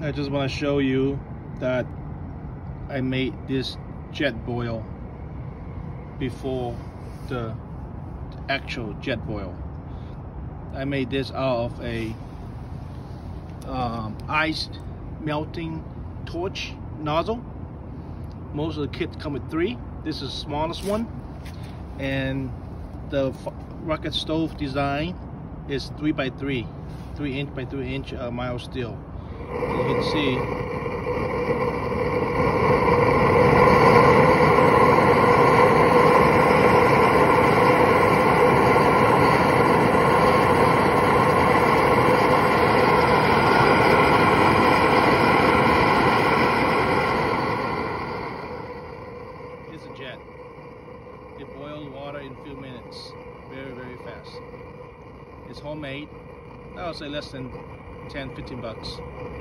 I just want to show you that I made this Jetboil before the actual Jetboil. I made this out of a ice melting torch nozzle. Most of the kits come with 3. This is the smallest one, and the rocket stove design is 3x3, 3" by 3" mild steel. You can see it's a jet. It boils water in a few minutes, very fast. It's homemade. I would say less than 10-15 bucks.